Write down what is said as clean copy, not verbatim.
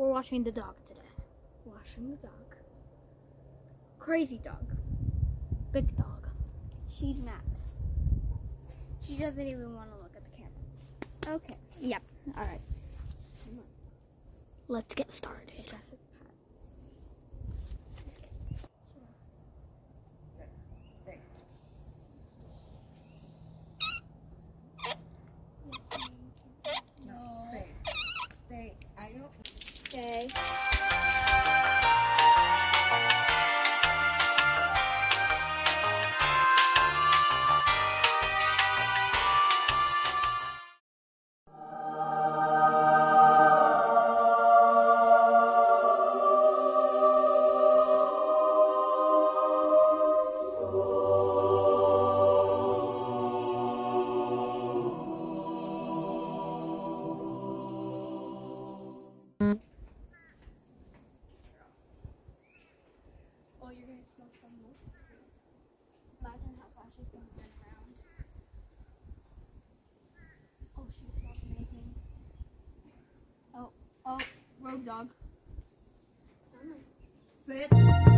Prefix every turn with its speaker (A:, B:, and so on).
A: We're washing the dog today.
B: Washing the dog.
A: Crazy dog. Big dog.
B: She's mad. She doesn't even want to look at the camera. Okay.
A: Yep. All right. Let's get started.
B: Okay. Oh, you're gonna smell some milk. Imagine how fast she's gonna run around. Oh, she smells amazing. Oh, road dog.
C: Sit.